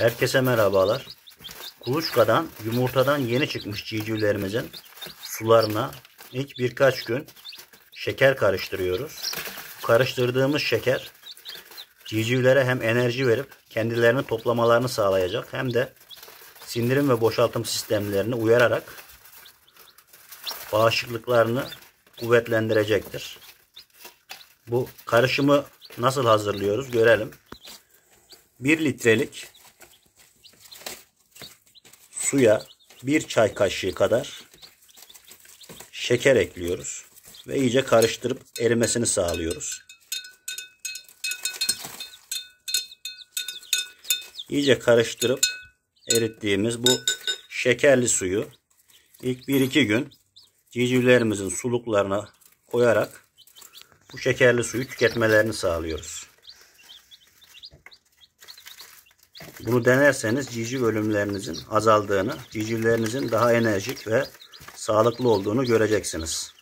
Herkese merhabalar. Kuluçkadan yumurtadan yeni çıkmış civcivlerimizin sularına ilk birkaç gün şeker karıştırıyoruz. Karıştırdığımız şeker civcivlere hem enerji verip kendilerini toplamalarını sağlayacak hem de sindirim ve boşaltım sistemlerini uyararak bağışıklıklarını kuvvetlendirecektir. Bu karışımı nasıl hazırlıyoruz görelim. 1 litrelik suya 1 çay kaşığı kadar şeker ekliyoruz ve iyice karıştırıp erimesini sağlıyoruz. İyice karıştırıp erittiğimiz bu şekerli suyu ilk 1-2 gün civcivlerimizin suluklarına koyarak bu şekerli suyu tüketmelerini sağlıyoruz. Bunu denerseniz civciv ölümlerinizin azaldığını, civcivlerinizin daha enerjik ve sağlıklı olduğunu göreceksiniz.